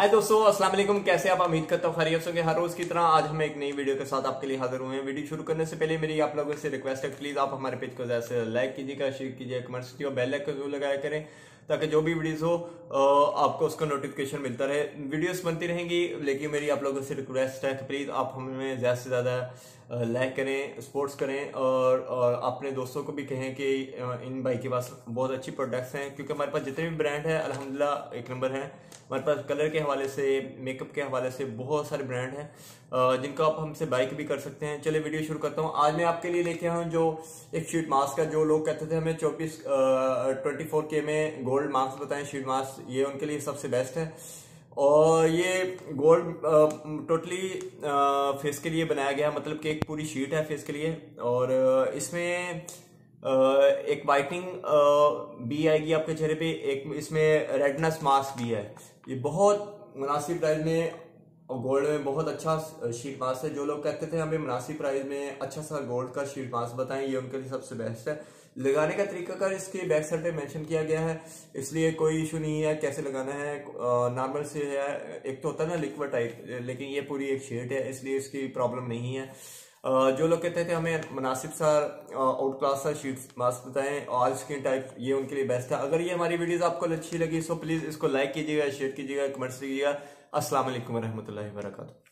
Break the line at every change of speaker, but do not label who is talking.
हाय दोस्तों, अस्सलाम वालेकुम। कैसे आप? उम्मीद करता हूँ खैरियत से होंगे। हर रोज की तरह आज हम एक नई वीडियो के साथ आपके लिए हाजिर हुए हैं। वीडियो शुरू करने से पहले मेरी आप लोगों से रिक्वेस्ट है, प्लीज आप हमारे पेज को ज्यादा से लाइक कीजिएगा, शेयर कीजिए, कमेंट्स कीजिए और बेल आइकन जरूर लगाया करें ताकि जो भी वीडियोस हो आपको उसका नोटिफिकेशन मिलता रहे। वीडियोस बनती रहेंगी, लेकिन मेरी आप लोगों से रिक्वेस्ट है कि प्लीज आप हमें ज्यादा से ज्यादा लाइक करें, सपोर्ट्स करें और अपने दोस्तों को भी कहें कि इन भाई के पास बहुत अच्छी प्रोडक्ट्स हैं, क्योंकि हमारे पास जितने भी ब्रांड है अल्हम्दुलिल्लाह एक नंबर है। हमारे पास कलर के हवाले से, मेकअप के हवाले से बहुत सारे ब्रांड हैं जिनको आप हमसे बाई भी कर सकते हैं। चलिए वीडियो शुरू करता हूँ। आज मैं आपके लिए लेके आया हूँ जो एक शीट मास्क है। जो लोग कहते थे हमें 24K में गोल्ड मास्क बताएं शीट मास्क, ये उनके लिए सबसे बेस्ट है। और ये गोल्ड टोटली फेस के लिए बनाया गया, मतलब कि एक पूरी शीट है फेस के लिए। और इसमें एक वाइटनिंग भी आएगी आपके चेहरे पे, एक इसमें रेडनेस मास्क भी है। ये बहुत मुनासिब प्राइस में और गोल्ड में बहुत अच्छा शीट मास्क है। जो लोग कहते थे हमें मुनासिब प्राइस में अच्छा सा गोल्ड का शीट मास्क बताएं, ये उनके लिए सबसे बेस्ट है। लगाने का तरीका का इसके बैक साइड पे मेंशन किया गया है, इसलिए कोई इशू नहीं है कैसे लगाना है। नॉर्मल से है, एक तो होता है ना लिक्विड टाइप, लेकिन ये पूरी एक शीट है इसलिए इसकी प्रॉब्लम नहीं है। जो लोग कहते थे हमें मुनासिब सा आउट क्लास सा शीट मास्क बताएं ऑल स्किन टाइप, ये उनके लिए बेस्ट है। अगर ये हमारी वीडियोस आपको अच्छी लगी सो प्लीज इसको लाइक कीजिएगा, शेयर कीजिएगा, कमेंट्स कीजिएगा। अस्सलाम वालेकुम रहमतुल्लाहि व बरकातहू।